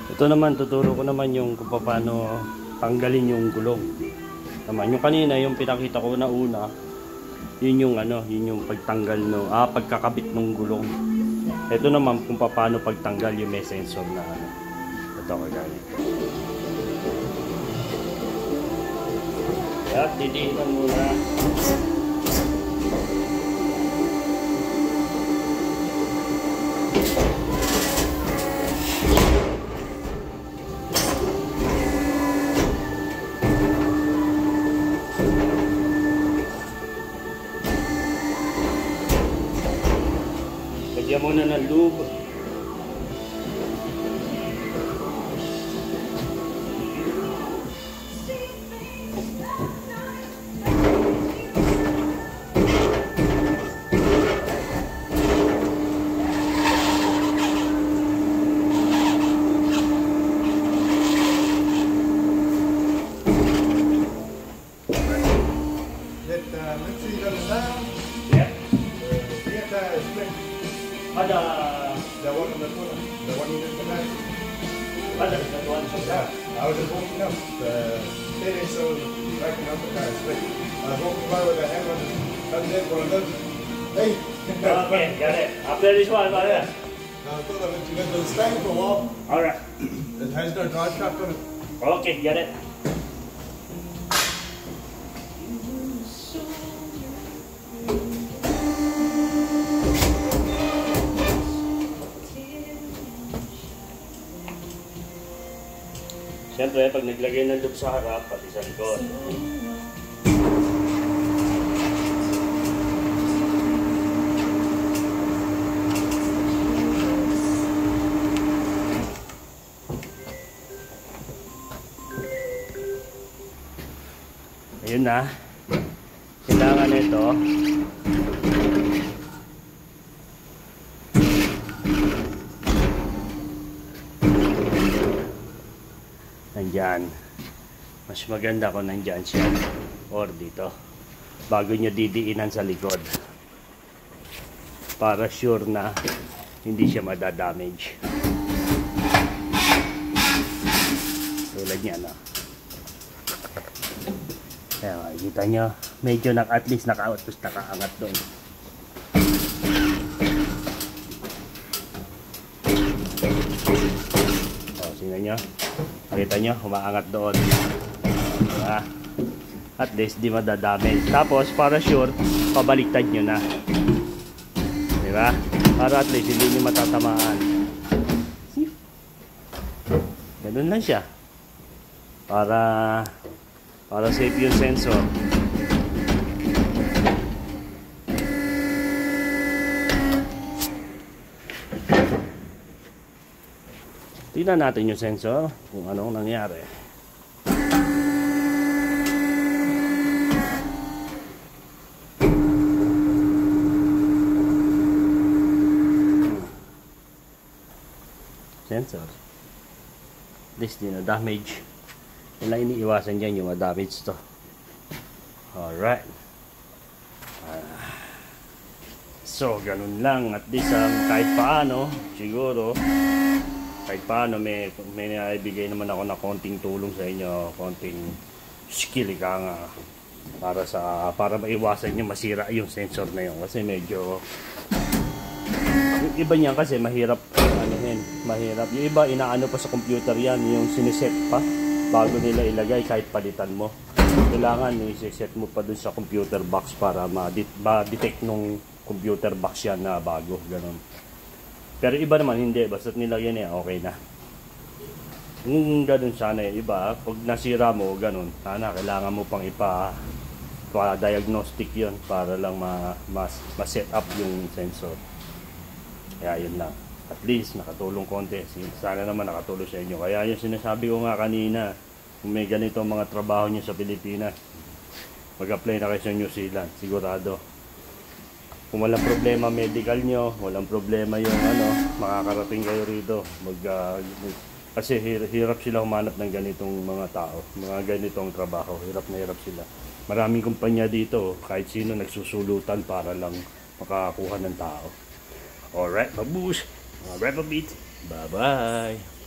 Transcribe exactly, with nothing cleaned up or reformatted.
Ito naman, tuturo ko naman yung kung paano tanggalin yung gulong. Naman, yung kanina, yung pinakita ko na una, yun yung ano, yun yung pagtanggal no, ah, pagkakabit ng gulong. Ito naman kung paano pagtanggal yung may sensor na ano. Ito ko ganito. Kaya, titihinan muna. Lagyan muna ng lube. Let uh, let's see that down. Yeah. Uh, get that split. Ada The one on the corner. The one you just tonight. ada satuan sudah. Yeah. I was just walking up. The steering so backing up the car split. I was walking by with the hand on the and then one of those. Hey. Okay, got it. After this one, got it. I thought I'd let you get to the stand for a while. All right. It has no drive shaft on it. Okay, got it. Siyempre, pag naglagay ng lube sa harap, pati sa likod. Ayun na. Kailangan nito. Nandyan. Mas maganda kung nandyan siya or dito bago nyo didiinan sa likod para sure na hindi siya madadamage tulad niya no? Kaya makikita nyo medyo na, at least naka-autos nakaangat doon. O, tingnan nyo. Nakita nyo, umaangat doon. Diba? At least di madadamage. Tapos para sure, pabaliktad nyo na. Diba? Para at least hindi nyo matatamaan. Ganun lang siya. Para para safe yung sensor. Tingnan natin yung sensor kung anong nangyari. Sensor. This din na damage. Yung lang iniiwasan dyan yung ma-damage to. Alright. Uh, so, ganun lang. At least um, kahit paano, siguro, kahit paano may, may naibigay naman ako na konting tulong sa inyo, konting skill ka nga para sa para maiwasan nyo masira yung sensor na yun kasi medyo yung iba niyan kasi mahirap anuhin, mahirap yung iba inaano pa sa computer yan, yung siniset pa bago nila ilagay kahit palitan mo kailangan i-set mo pa dun sa computer box para ma-detect nung computer box yan na bago, ganun. Pero iba naman hindi, basta't nilagyan niya, okay na. Kung ganun sana yung iba, pag nasira mo, ganun, sana kailangan mo pang ipa, pa-diagnostic yun para lang ma-set up yung sensor. Kaya yun lang. At least, nakatulong konti. Sana naman nakatulong sa inyo. Kaya yung sinasabi ko nga kanina, kung may ganito mga trabaho nyo sa Pilipinas, mag-apply na kayo sa New Zealand, sigurado. Kung walang problema medical nyo, walang problema yung ano, makakarating kayo rito. Mag, uh, kasi hir hirap sila humanap ng ganitong mga tao, mga ganitong trabaho. Hirap na hirap sila. Maraming kumpanya dito, kahit sino nagsusulutan para lang makakuha ng tao. Alright, mabush. I'll wrap a bit. Bye-bye.